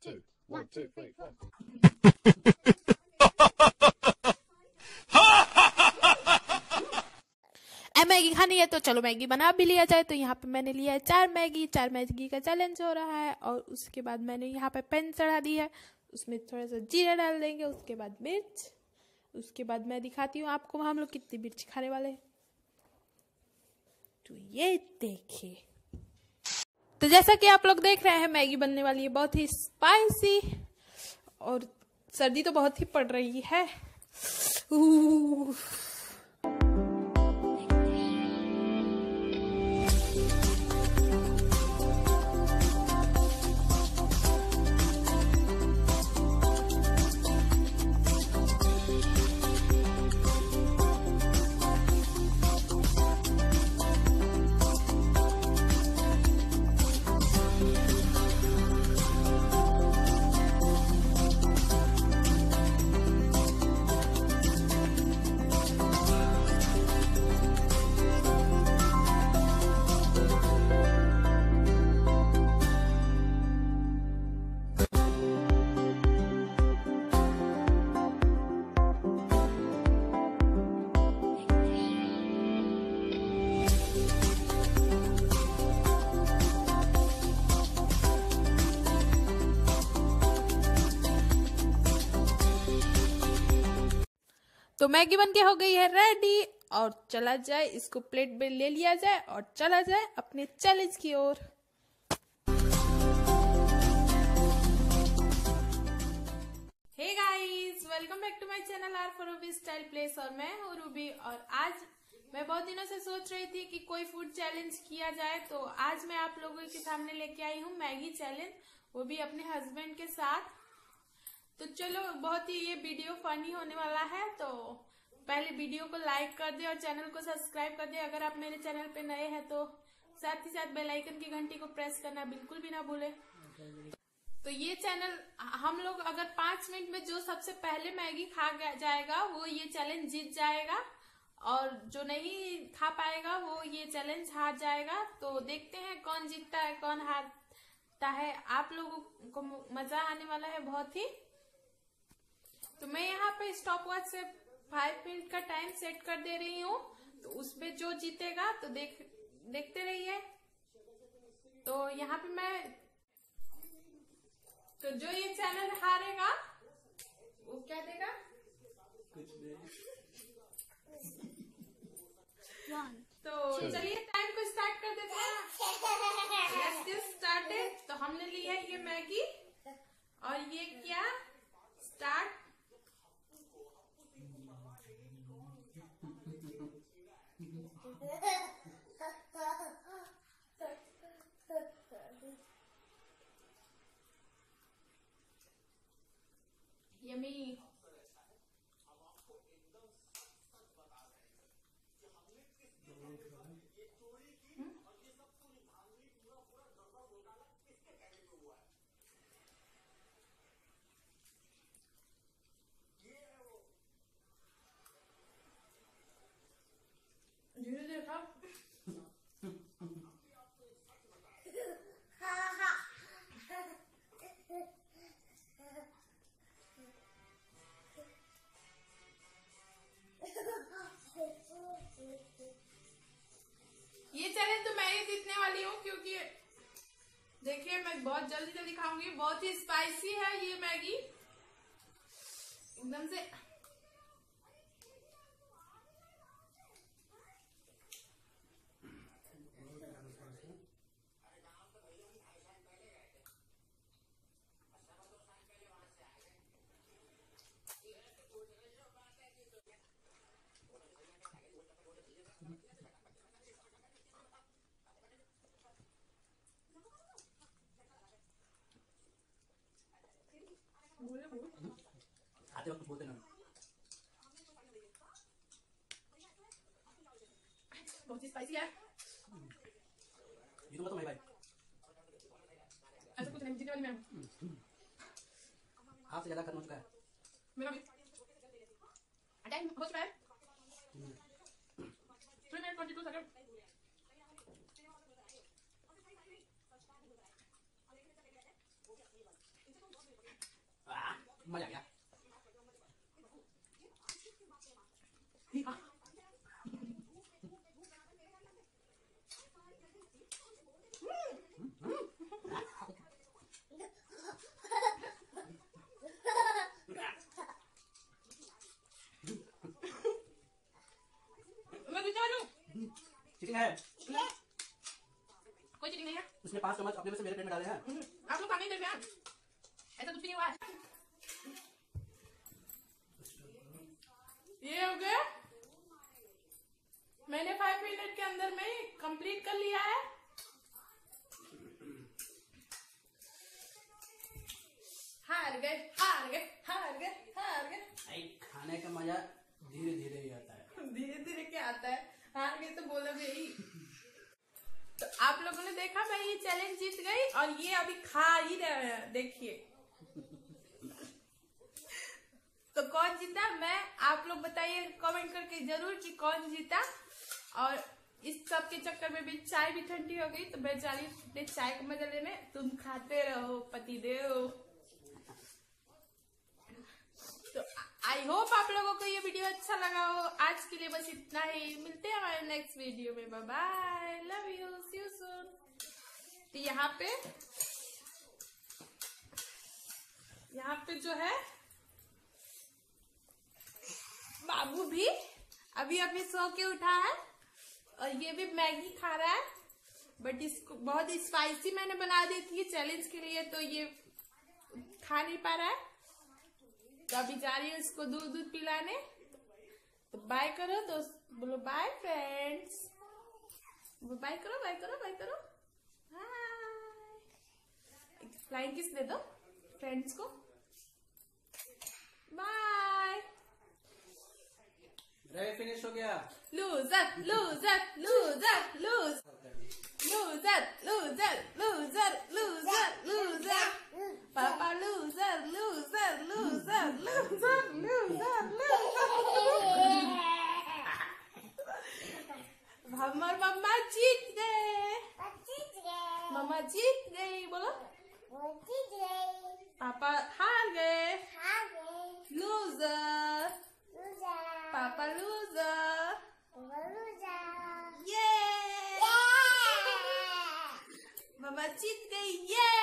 two. 1, 2, 3, 4. Maggi खानी है तो चलो मैगी बना भी लिया जाए। तो यहाँ पे मैंने लिया है 4 मैगी का चैलेंज हो रहा है। और उसके बाद मैंने यहाँ पे पैन चढ़ा दी है, उसमें थोड़ा सा जीरा डाल देंगे, उसके बाद मिर्च, उसके बाद मैं दिखाती हूँ आपको हम लोग कितनी मिर्च खाने वाले हैं। तो ये देखिए, तो जैसा कि आप लोग देख रहे हैं मैगी बनने वाली है बहुत ही स्पाइसी। और सर्दी तो बहुत ही पड़ रही है। तो मैगी बन के हो गई है रेडी। और चला जाए, इसको प्लेट में ले लिया जाए और चला जाए अपने चैलेंज की ओर। Hey guys, welcome back to my channel R for Ruby style place. और मैं हूँ रूबी। और आज मैं बहुत दिनों से सोच रही थी कि कोई फूड चैलेंज किया जाए। तो आज मैं आप लोगों के सामने लेके आई हूँ मैगी चैलेंज, वो भी अपने हस्बैंड के साथ। तो चलो, बहुत ही ये वीडियो फनी होने वाला है। तो पहले वीडियो को लाइक कर दे और चैनल को सब्सक्राइब कर दे। अगर आप मेरे चैनल पे नए हैं तो साथ ही साथ बेल आइकन की घंटी को प्रेस करना बिल्कुल भी ना भूले। तो ये चैनल हम लोग अगर 5 मिनट में जो सबसे पहले मैगी खा जाएगा वो ये चैलेंज जीत जाएगा, और जो नहीं खा पाएगा वो ये चैलेंज हार जाएगा। तो देखते हैं कौन जीतता है कौन हारता है। आप लोगों को मजा आने वाला है बहुत ही। तो मैं यहाँ पे स्टॉप वॉच से 5 मिनट का टाइम सेट कर दे रही हूँ। तो उसमें जो जीतेगा तो देखते रहिए। तो यहाँ पे तो जो ये चैनल हारेगा वो क्या देगा? कुछ नहीं। तो चलिए टाइम को स्टार्ट कर देते हैं। Let's get started। तो हमने ली है ये मैगी और ये किया स्टार्ट। यम्मी। धीरे धीरे खा। ये चैलेंज तो मैं ही जीतने वाली हूँ, क्योंकि देखिए मैं बहुत जल्दी जल्दी खाऊंगी। बहुत ही स्पाइसी है ये मैगी, एकदम से। आते वक्त कुछ बोलते ना। बहुत ही स्पाइसी है। ये तो मतलब भाई ऐसा कुछ नहीं, जीतने वाली मैं। आपसे ज्यादा खत्म हो चुका है मेरा भी टाइम हो चुका है। 3 मिनट 22 सेकंड। मजा आ गया। हाँ। मैं दूसरा वाला हूँ। चीटिंग है। कोई चीटिंग नहीं है। उसने 5 चम्मच अपने में से मेरे पेट में डाले हैं। आप लोग खाने ही दे रहे हैं। ऐसा कुछ भी नहीं हुआ है। ये हो गया। मैंने 5 मिनट के अंदर में कंप्लीट कर लिया है। हार गए, हार गए, हार गए, हार गए। खाने का मजा धीरे धीरे ही आता है। धीरे धीरे क्या आता है? हार गए तो बोला यही। तो आप लोगों ने देखा मैं ये चैलेंज जीत गई और ये अभी खा ही रहे हैं, देखिए। तो कौन जीता? मैं, आप लोग बताइए कमेंट करके जरूर कि कौन जीता। और इस सब के चक्कर में भी चाय भी ठंडी हो गई, तो मैं जा रही हूँ चाय का मजा लेने। तुम खाते रहो पतिदेव। तो आई होप आप लोगों को ये वीडियो अच्छा लगा हो। आज के लिए बस इतना ही। मिलते हैं हमारे नेक्स्ट वीडियो में। Bye bye, love you, see you soon. तो यहाँ पे जो है बाबू भी अभी सो के उठा है और ये भी मैगी खा रहा है। बट इसको बहुत स्पाइसी मैंने बना दी थी चैलेंज के लिए, तो ये खा नहीं पा रहा है। तो अभी जा रही हूँ इसको दूध पिलाने। तो बाय करो दोस्त, बोलो बाय फ्रेंड्स। बाय करो, बाय करो, बाय करो। हाय, फ्लाइंग किस दे दो फ्रेंड्स को। बाय। फिनिश हो गया। Loser, loser, loser, lose, loser, loser, loser, loser, loser. पापा loser, loser, loser, loser, loser, loser. हमार मम्मा जीत गए। मम्मा जीत गई, बोलो। पापा हार गए। लूजर। पापा लूजर। ये मम्मा जीत गई। ये